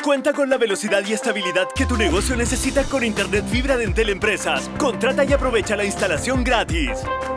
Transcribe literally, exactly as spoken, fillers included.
Cuenta con la velocidad y estabilidad que tu negocio necesita con Internet fibra de Entel Empresas. Contrata y aprovecha la instalación gratis.